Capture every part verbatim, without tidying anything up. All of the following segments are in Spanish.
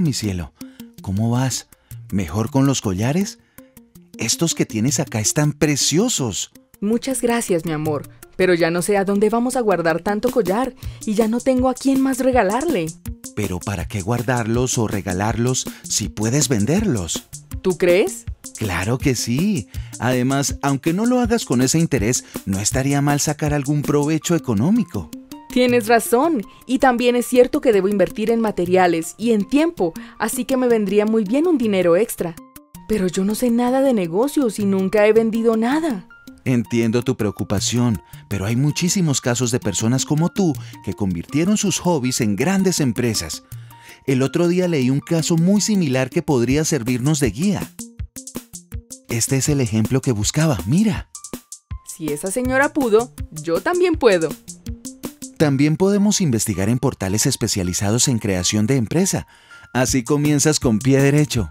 mi cielo. ¿Cómo vas? ¿Mejor con los collares? Estos que tienes acá están preciosos. Muchas gracias, mi amor, pero ya no sé a dónde vamos a guardar tanto collar y ya no tengo a quién más regalarle. ¿Pero para qué guardarlos o regalarlos si puedes venderlos? ¿Tú crees? Claro que sí. Además, aunque no lo hagas con ese interés, no estaría mal sacar algún provecho económico. Tienes razón, y también es cierto que debo invertir en materiales y en tiempo, así que me vendría muy bien un dinero extra. Pero yo no sé nada de negocios y nunca he vendido nada. Entiendo tu preocupación, pero hay muchísimos casos de personas como tú que convirtieron sus hobbies en grandes empresas. El otro día leí un caso muy similar que podría servirnos de guía. Este es el ejemplo que buscaba, mira. Si esa señora pudo, yo también puedo. También podemos investigar en portales especializados en creación de empresa. Así comienzas con pie derecho.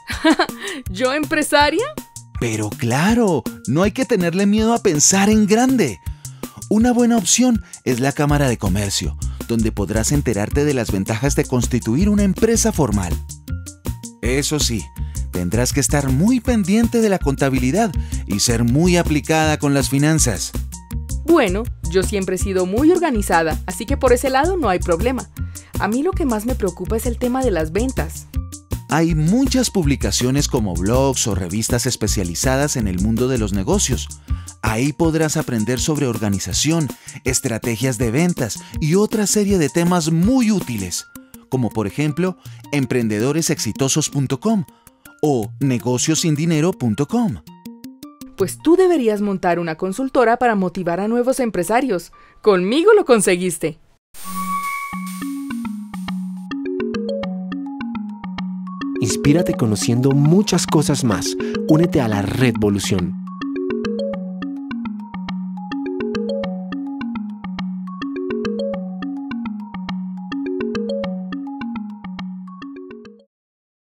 ¿Yo empresaria? Pero claro, no hay que tenerle miedo a pensar en grande. Una buena opción es la Cámara de Comercio, donde podrás enterarte de las ventajas de constituir una empresa formal. Eso sí, tendrás que estar muy pendiente de la contabilidad y ser muy aplicada con las finanzas. Bueno, yo siempre he sido muy organizada, así que por ese lado no hay problema. A mí lo que más me preocupa es el tema de las ventas. Hay muchas publicaciones como blogs o revistas especializadas en el mundo de los negocios. Ahí podrás aprender sobre organización, estrategias de ventas y otra serie de temas muy útiles, como por ejemplo emprendedores exitosos punto com o negocios sin dinero punto com. Pues tú deberías montar una consultora para motivar a nuevos empresarios. Conmigo lo conseguiste. Inspírate conociendo muchas cosas más. Únete a la Redvolución.